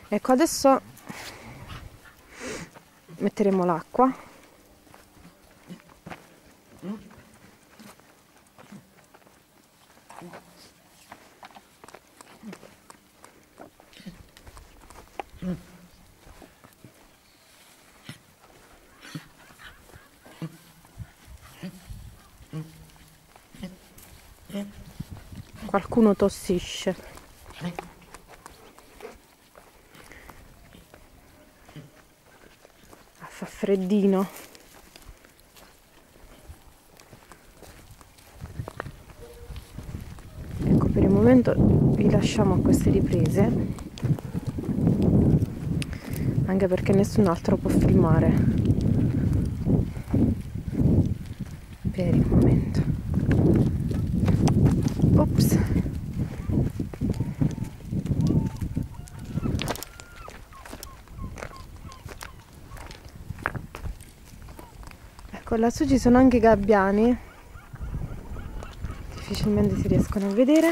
Ecco, adesso metteremo l'acqua. Qualcuno tossisce. Fa freddino. Ecco, per il momento vi lasciamo a queste riprese, anche perché nessun altro può filmare per il momento. Ops. Ecco, lassù ci sono anche i gabbiani, difficilmente si riescono a vedere.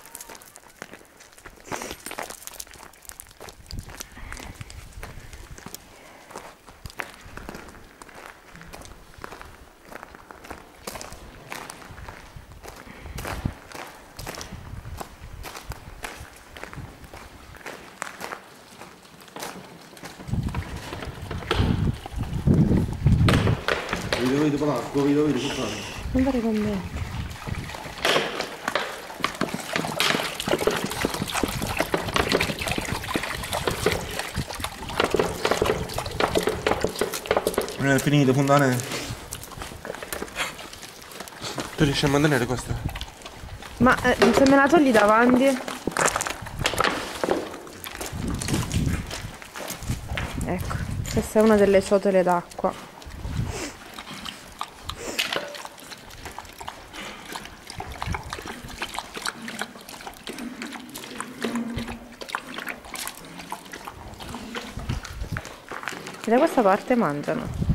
Vedo Pasqua, vedo Non fare con me. Non è finito, Fontane. Tu riesci a mantenere questa? Ma se me la togli davanti? Ecco, questa è una delle ciotole d'acqua. E da questa parte mangiano.